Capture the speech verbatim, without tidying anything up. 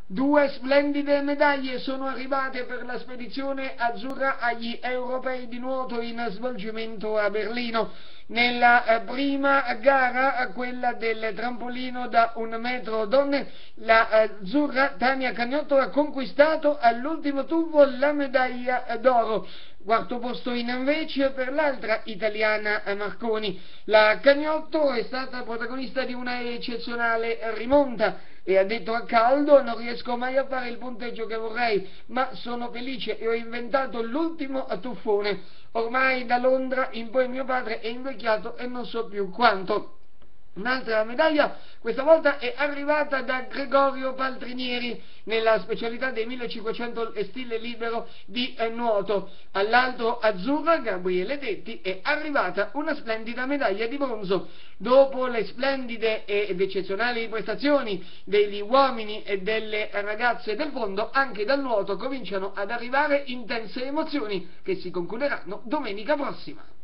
Due splendide medaglie sono arrivate per la spedizione azzurra agli europei di nuoto in svolgimento a Berlino. Nella eh, prima gara, quella del trampolino da un metro donne, la azzurra Tania Cagnotto ha conquistato all'ultimo tuffo la medaglia d'oro. Quarto posto invece per l'altra italiana Marconi. La Cagnotto è stata protagonista di una eccezionale rimonta e ha detto a caldo: non riesco mai a fare il punteggio che vorrei, ma sono felice e ho inventato l'ultimo tuffone. Ormai da Londra in poi mio padre è invecchiato e non so più quanto. Un'altra medaglia, questa volta è arrivata da Gregorio Paltrinieri nella specialità dei millecinquecento stile libero di eh, nuoto. All'altro azzurra, Gabriele Detti, è arrivata una splendida medaglia di bronzo. Dopo le splendide ed eccezionali prestazioni degli uomini e delle ragazze del fondo, anche dal nuoto cominciano ad arrivare intense emozioni che si concluderanno domenica prossima.